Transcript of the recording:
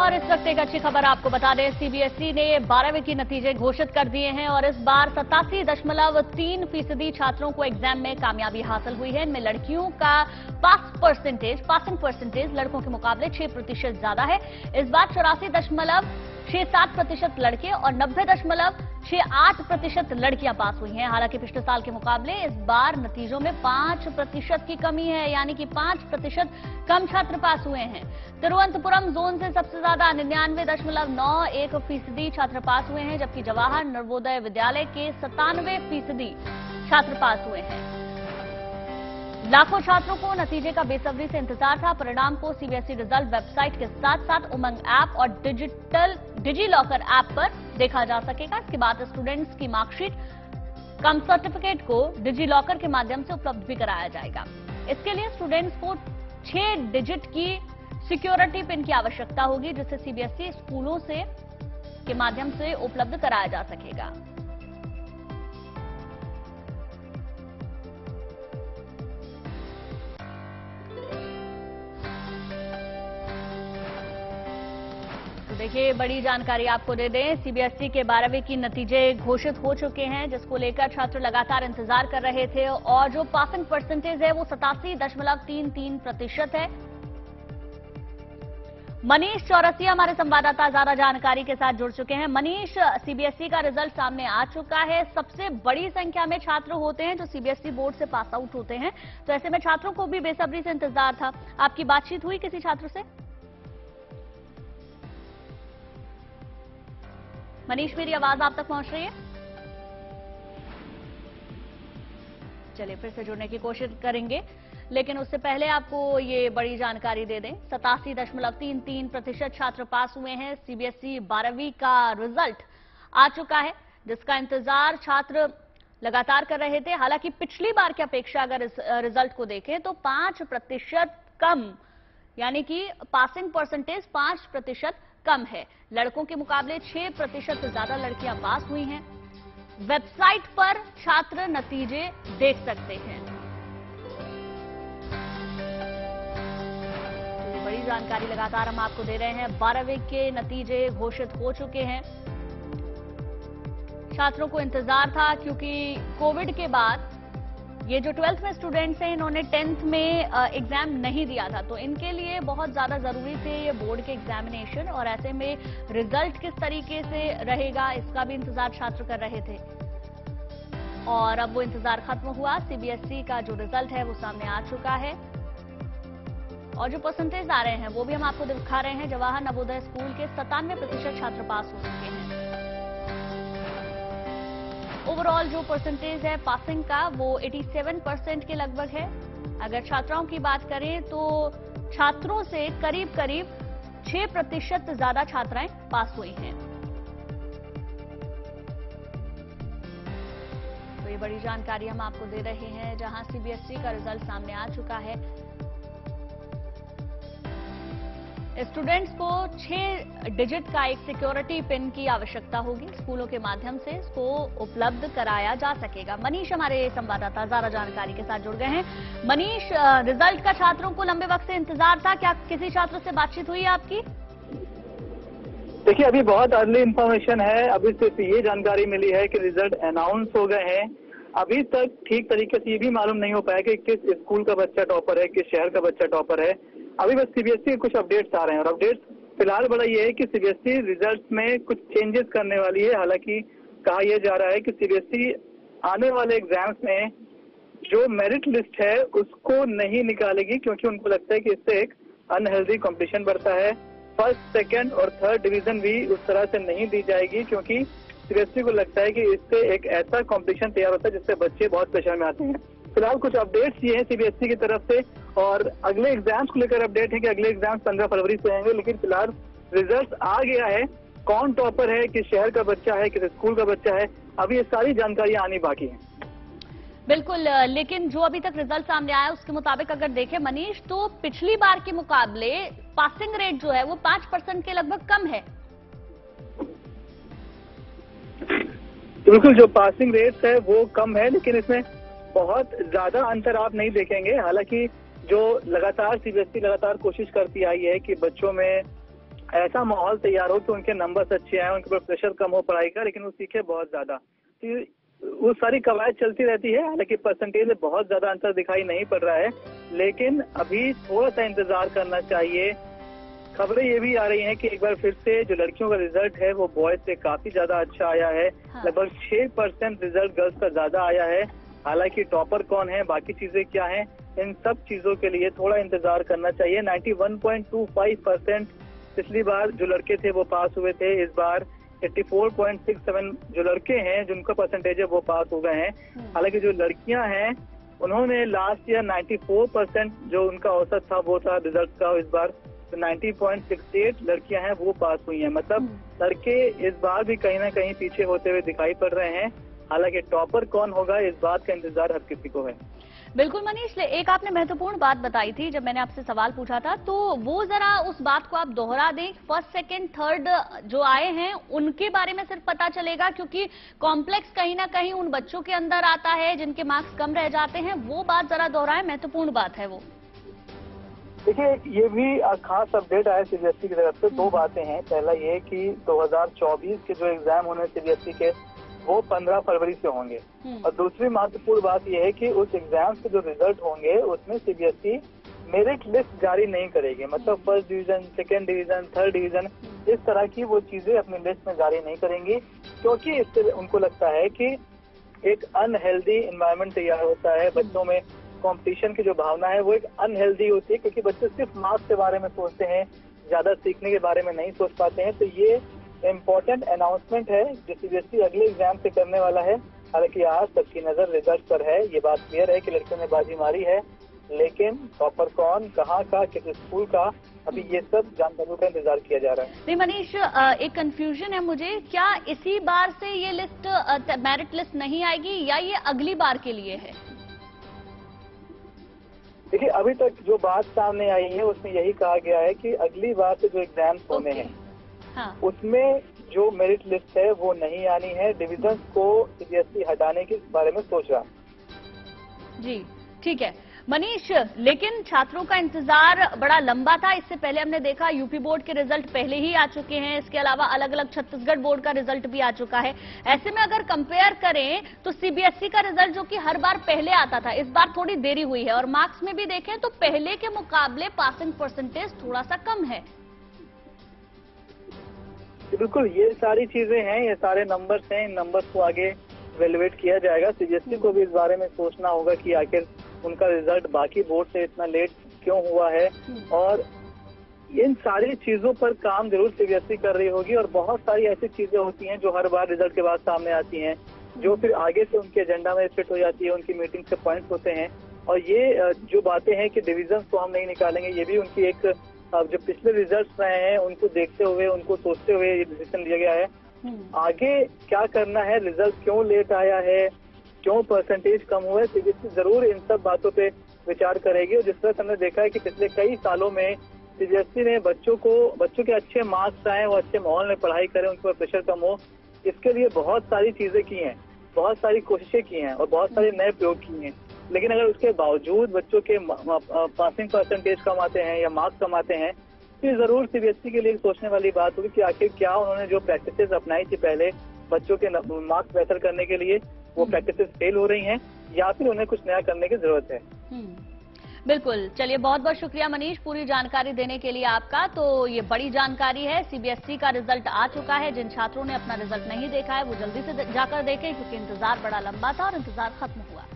और इस वक्त एक अच्छी खबर आपको बता दें, सीबीएसई ने 12वीं के नतीजे घोषित कर दिए हैं और इस बार 87.3% छात्रों को एग्जाम में कामयाबी हासिल हुई है। इनमें लड़कियों का पासिंग परसेंटेज लड़कों के मुकाबले 6% ज्यादा है। इस बार 84.67% लड़के और 90.68% लड़कियां पास हुई हैं। हालांकि पिछले साल के मुकाबले इस बार नतीजों में 5% की कमी है, यानी कि 5% कम छात्र पास हुए हैं। तिरुवनंतपुरम जोन से सबसे ज्यादा 99.91% छात्र पास हुए हैं, जबकि जवाहर नवोदय विद्यालय के 97% छात्र पास हुए हैं। लाखों छात्रों को नतीजे का बेसब्री से इंतजार था। परिणाम को सीबीएसई रिजल्ट वेबसाइट के साथ साथ उमंग ऐप और डिजी लॉकर ऐप पर देखा जा सकेगा। इसके बाद स्टूडेंट्स की मार्कशीट कम सर्टिफिकेट को डिजी लॉकर के माध्यम से उपलब्ध भी कराया जाएगा। इसके लिए स्टूडेंट्स को 6 डिजिट की सिक्योरिटी पिन की आवश्यकता होगी, जिसे सीबीएसई स्कूलों से के माध्यम से उपलब्ध कराया जा सकेगा। देखिए, बड़ी जानकारी आपको दे दें, सीबीएसई के 12वीं की नतीजे घोषित हो चुके हैं, जिसको लेकर छात्र लगातार इंतजार कर रहे थे और जो पासिंग परसेंटेज है वो 87.33% है। मनीष चौरसिया हमारे संवाददाता ज्यादा जानकारी के साथ जुड़ चुके हैं। मनीष, सीबीएसई का रिजल्ट सामने आ चुका है। सबसे बड़ी संख्या में छात्र होते हैं जो सीबीएसई बोर्ड से पास आउट होते हैं, तो ऐसे में छात्रों को भी बेसब्री से इंतजार था। आपकी बातचीत हुई किसी छात्र से? मनीष, मेरी आवाज आप तक पहुंच रही है? चलिए फिर से जुड़ने की कोशिश करेंगे, लेकिन उससे पहले आपको ये बड़ी जानकारी दे दें। 87.33% छात्र पास हुए हैं। सीबीएसई 12वीं का रिजल्ट आ चुका है, जिसका इंतजार छात्र लगातार कर रहे थे। हालांकि पिछली बार की अपेक्षा अगर इस रिजल्ट को देखें तो 5% कम, यानी कि पासिंग परसेंटेज 5% कम है। लड़कों के मुकाबले 6% से ज्यादा लड़कियां पास हुई हैं। वेबसाइट पर छात्र नतीजे देख सकते हैं। तो ये बड़ी जानकारी लगातार हम आपको दे रहे हैं। 12वीं के नतीजे घोषित हो चुके हैं। छात्रों को इंतजार था, क्योंकि कोविड के बाद ये जो 12th में स्टूडेंट्स हैं, इन्होंने 10th में एग्जाम नहीं दिया था, तो इनके लिए बहुत ज्यादा जरूरी थे ये बोर्ड के एग्जामिनेशन, और ऐसे में रिजल्ट किस तरीके से रहेगा इसका भी इंतजार छात्र कर रहे थे। और अब वो इंतजार खत्म हुआ। सीबीएसई का जो रिजल्ट है वो सामने आ चुका है और जो परसेंटेज आ रहे हैं वो भी हम आपको दिखा रहे हैं। जवाहर नवोदय स्कूल के 97% छात्र पास हो चुके हैं। ओवरऑल जो परसेंटेज है पासिंग का वो 87% के लगभग है। अगर छात्राओं की बात करें तो छात्रों से करीब 6% ज्यादा छात्राएं पास हुई हैं। तो ये बड़ी जानकारी हम आपको दे रहे हैं, जहां सीबीएसई का रिजल्ट सामने आ चुका है। स्टूडेंट्स को 6 डिजिट का एक सिक्योरिटी पिन की आवश्यकता होगी। स्कूलों के माध्यम से इसको उपलब्ध कराया जा सकेगा। मनीष हमारे संवाददाता ज्यादा जानकारी के साथ जुड़ गए हैं। मनीष, रिजल्ट का छात्रों को लंबे वक्त से इंतजार था, क्या किसी छात्र से बातचीत हुई आपकी? देखिए, अभी बहुत अर्ली इंफॉर्मेशन है। अभी सिर्फ ये जानकारी मिली है कि रिजल्ट अनाउंस हो गए हैं। अभी तक ठीक तरीके से ये भी मालूम नहीं हो पाया कि किस स्कूल का बच्चा टॉपर है, किस शहर का बच्चा टॉपर है। अभी बस सीबीएसई के कुछ अपडेट्स आ रहे हैं और अपडेट्स फिलहाल बड़ा ये है कि सीबीएसई रिजल्ट में कुछ चेंजेस करने वाली है। हालांकि कहा यह जा रहा है कि सीबीएसई आने वाले एग्जाम्स में जो मेरिट लिस्ट है उसको नहीं निकालेगी, क्योंकि उनको लगता है कि इससे एक अनहेल्दी कॉम्पिटिशन बढ़ता है। फर्स्ट, सेकेंड और थर्ड डिवीजन भी उस तरह से नहीं दी जाएगी, क्योंकि सीबीएसई को लगता है कि इससे एक ऐसा कॉम्पिटिशन तैयार होता है जिससे बच्चे बहुत प्रेशर में आते हैं। फिलहाल कुछ अपडेट्स ये हैं सीबीएसई की तरफ से, और अगले एग्जाम्स को लेकर अपडेट है कि अगले एग्जाम्स 15 फरवरी से आएंगे। लेकिन फिलहाल रिजल्ट आ गया है। कौन टॉपर है, किस शहर का बच्चा है, किस स्कूल का बच्चा है, अभी ये सारी जानकारियां आनी बाकी है। बिल्कुल, लेकिन जो अभी तक रिजल्ट सामने आया उसके मुताबिक अगर देखें मनीष, तो पिछली बार के मुकाबले पासिंग रेट जो है वो 5% के लगभग कम है। बिल्कुल, जो पासिंग रेट है वो कम है, लेकिन इसमें बहुत ज्यादा अंतर आप नहीं देखेंगे। हालांकि जो लगातार सीबीएसई लगातार कोशिश करती आई है कि बच्चों में ऐसा माहौल तैयार हो कि उनके नंबर्स अच्छे आए, उनके ऊपर प्रेशर कम हो पढ़ाई का, लेकिन वो सीखे बहुत ज्यादा। तो वो सारी कवायद चलती रहती है, हालांकि परसेंटेज में बहुत ज्यादा अंतर दिखाई नहीं पड़ रहा है, लेकिन अभी थोड़ा सा इंतजार करना चाहिए। खबरें ये भी आ रही हैं कि एक बार फिर से जो लड़कियों का रिजल्ट है वो बॉयज से काफी ज्यादा अच्छा आया है। हाँ। लगभग 6% रिजल्ट गर्ल्स का ज्यादा आया है। हालांकि टॉपर कौन है, बाकी चीजें क्या हैं, इन सब चीजों के लिए थोड़ा इंतजार करना चाहिए। 91.25% पिछली बार जो लड़के थे वो पास हुए थे, इस बार 84.67 जो लड़के हैं जिनका परसेंटेज है वो पास हो गए हैं। हालांकि जो लड़कियां हैं उन्होंने लास्ट ईयर 94% जो उनका औसत था वो था रिजल्ट का, इस बार तो 90.68 लड़कियां हैं वो पास हुई हैं। मतलब लड़के इस बार भी कहीं ना कहीं पीछे होते हुए दिखाई पड़ रहे हैं। हालांकि टॉपर कौन होगा इस बात का इंतजार हर किसी को है। बिल्कुल मनीष, एक आपने महत्वपूर्ण बात बताई थी जब मैंने आपसे सवाल पूछा था, तो वो जरा उस बात को आप दोहरा दें। फर्स्ट सेकंड थर्ड जो आए हैं उनके बारे में सिर्फ पता चलेगा, क्योंकि कॉम्प्लेक्स कहीं ना कहीं उन बच्चों के अंदर आता है जिनके मार्क्स कम रह जाते हैं। वो बात जरा दोहराएं, महत्वपूर्ण बात है वो। देखिए, ये भी खास अपडेट आया सीबीएसई की तरफ से। दो बातें हैं। पहला ये कि 2024 के जो एग्जाम होने सीबीएसई के वो 15 फरवरी से होंगे, और दूसरी महत्वपूर्ण बात यह है कि उस एग्जाम के जो रिजल्ट होंगे उसमें सीबीएसई मेरिट लिस्ट जारी नहीं करेगी। मतलब first division, second division, third division, इस तरह की वो चीजें अपनी लिस्ट में जारी नहीं करेंगी, क्योंकि इससे उनको लगता है कि एक अनहेल्दी एनवायरनमेंट तैयार होता है। बच्चों में कंपटीशन की जो भावना है वो एक अनहेल्दी होती है, क्योंकि बच्चे सिर्फ मार्क्स के बारे में सोचते हैं, ज्यादा सीखने के बारे में नहीं सोच पाते हैं। तो ये इम्पोर्टेंट अनाउंसमेंट है जो सीबीएसई अगले एग्जाम से करने वाला है। हालांकि आज सबकी नजर रिजल्ट पर है। ये बात क्लियर है कि लड़कियों ने बाजी मारी है, लेकिन टॉपर कौन, कहाँ का, किस स्कूल का, अभी ये सब जानकारियों का इंतजार किया जा रहा है। नहीं मनीष, एक कंफ्यूजन है मुझे, क्या इसी बार से ये लिस्ट मेरिट लिस्ट नहीं आएगी या ये अगली बार के लिए है? देखिए, अभी तक जो बात सामने आई है उसमें यही कहा गया है कि अगली बार से जो एग्जाम्स होने हैं हाँ। उसमें जो मेरिट लिस्ट है वो नहीं आनी है। डिविजन्स को सीबीएसई हटाने के बारे में सोच रहा। जी ठीक है मनीष, लेकिन छात्रों का इंतजार बड़ा लंबा था। इससे पहले हमने देखा यूपी बोर्ड के रिजल्ट पहले ही आ चुके हैं, इसके अलावा अलग अलग छत्तीसगढ़ बोर्ड का रिजल्ट भी आ चुका है। ऐसे में अगर कंपेयर करें तो सीबीएसई का रिजल्ट जो कि हर बार पहले आता था, इस बार थोड़ी देरी हुई है, और मार्क्स में भी देखें तो पहले के मुकाबले पासिंग परसेंटेज थोड़ा सा कम है। बिल्कुल, ये सारी चीजें हैं, ये सारे नंबर्स हैं। इन नंबर्स को आगे इवेलुएट किया जाएगा। सीबीएसई को भी इस बारे में सोचना होगा कि आखिर उनका रिजल्ट बाकी बोर्ड से इतना लेट क्यों हुआ है, और इन सारी चीजों पर काम जरूर सीबीएसई कर रही होगी। और बहुत सारी ऐसी चीजें होती हैं जो हर बार रिजल्ट के बाद सामने आती हैं, जो फिर आगे से उनके एजेंडा में फिट हो जाती है, उनकी मीटिंग के पॉइंट्स होते हैं। और ये जो बातें हैं कि डिविजन को हम नहीं निकालेंगे, ये भी उनकी एक जो पिछले रिजल्ट्स रहे हैं उनको देखते हुए, उनको सोचते हुए ये डिसीजन लिया गया है। आगे क्या करना है, रिजल्ट क्यों लेट आया है, क्यों परसेंटेज कम हुआ है, सीबीएसई जरूर इन सब बातों पे विचार करेगी। और जिस तरह हमने देखा है कि पिछले कई सालों में सीबीएसई ने बच्चों के अच्छे मार्क्स आए, वो अच्छे माहौल में पढ़ाई करें, उनके ऊपर प्रेशर कम हो, इसके लिए बहुत सारी चीजें की हैं, बहुत सारी कोशिशें की हैं और बहुत सारे नए प्रयोग किए हैं। लेकिन अगर उसके बावजूद बच्चों के पासिंग परसेंटेज कम आते हैं या मार्क्स कम आते हैं, तो जरूर सीबीएसई के लिए सोचने वाली बात होगी कि आखिर क्या उन्होंने जो प्रैक्टिसेस अपनाई थी पहले बच्चों के मार्क्स बेहतर करने के लिए, वो प्रैक्टिसेस फेल हो रही हैं, या फिर उन्हें कुछ नया करने की जरूरत है। बिल्कुल, चलिए बहुत बहुत शुक्रिया मनीष पूरी जानकारी देने के लिए आपका। तो ये बड़ी जानकारी है, सीबीएसई का रिजल्ट आ चुका है। जिन छात्रों ने अपना रिजल्ट नहीं देखा है वो जल्दी से जाकर देखें, क्योंकि इंतजार बड़ा लंबा था और इंतजार खत्म हुआ।